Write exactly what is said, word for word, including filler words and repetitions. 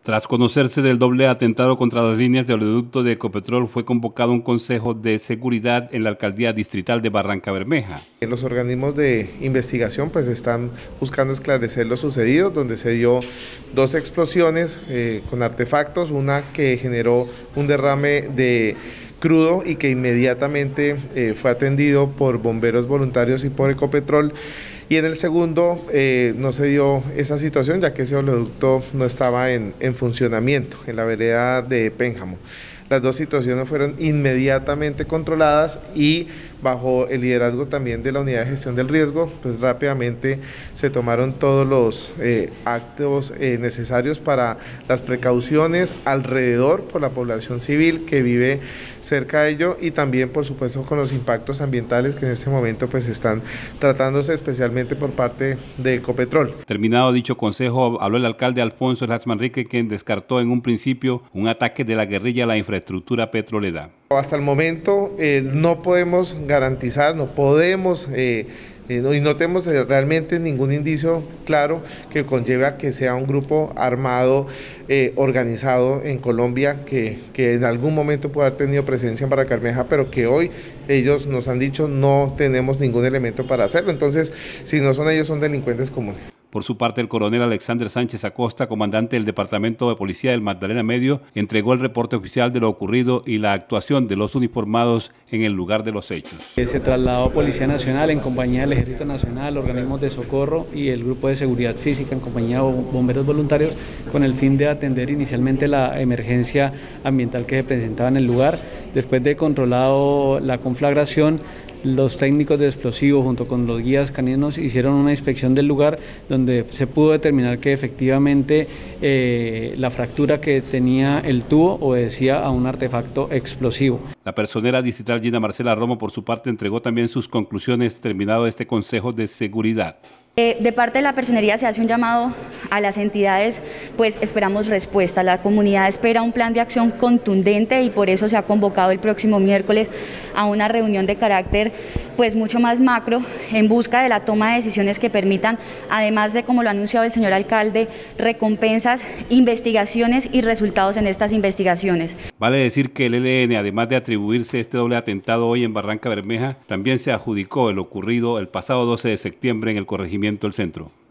Tras conocerse del doble atentado contra las líneas de oleoducto de Ecopetrol, fue convocado un consejo de seguridad en la alcaldía distrital de Barrancabermeja. Los organismos de investigación pues están buscando esclarecer lo sucedido, donde se dio dos explosiones eh, con artefactos, una que generó un derrame de crudo y que inmediatamente eh, fue atendido por bomberos voluntarios y por Ecopetrol. Y en el segundo eh, no se dio esa situación, ya que ese oleoducto no estaba en, en funcionamiento en la vereda de Pénjamo. Las dos situaciones fueron inmediatamente controladas y bajo el liderazgo también de la Unidad de Gestión del Riesgo, pues rápidamente se tomaron todos los eh, actos eh, necesarios para las precauciones alrededor por la población civil que vive cerca de ello y también por supuesto con los impactos ambientales que en este momento pues están tratándose especialmente por parte de Ecopetrol. Terminado dicho consejo, habló el alcalde Alfonso Hernández Manrique, quien descartó en un principio un ataque de la guerrilla a la infraestructura petrolera. Hasta el momento eh, no podemos garantizar, no podemos eh, eh, no, y no tenemos realmente ningún indicio claro que conlleve a que sea un grupo armado eh, organizado en Colombia que, que en algún momento pueda haber tenido presencia en Barrancabermeja, pero que hoy ellos nos han dicho no tenemos ningún elemento para hacerlo. Entonces, si no son ellos, son delincuentes comunes. Por su parte, el coronel Alexander Sánchez Acosta, comandante del Departamento de Policía del Magdalena Medio, entregó el reporte oficial de lo ocurrido y la actuación de los uniformados en el lugar de los hechos. Se trasladó Policía Nacional en compañía del Ejército Nacional, organismos de socorro y el Grupo de Seguridad Física en compañía de bomberos voluntarios con el fin de atender inicialmente la emergencia ambiental que se presentaba en el lugar. Después de controlado la conflagración, los técnicos de explosivos junto con los guías caninos hicieron una inspección del lugar donde se pudo determinar que efectivamente eh, la fractura que tenía el tubo obedecía a un artefacto explosivo. La personera distrital Gina Marcela Romo, por su parte, entregó también sus conclusiones terminado este Consejo de Seguridad. Eh, de parte de la personería se hace un llamado a las entidades, pues esperamos respuesta. La comunidad espera un plan de acción contundente y por eso se ha convocado el próximo miércoles a una reunión de carácter pues mucho más macro en busca de la toma de decisiones que permitan, además de, como lo ha anunciado el señor alcalde, recompensas, investigaciones y resultados en estas investigaciones. Vale decir que el E L N, además de atribuirse este doble atentado hoy en Barrancabermeja, también se adjudicó el ocurrido el pasado doce de septiembre en el corregimiento del Centro.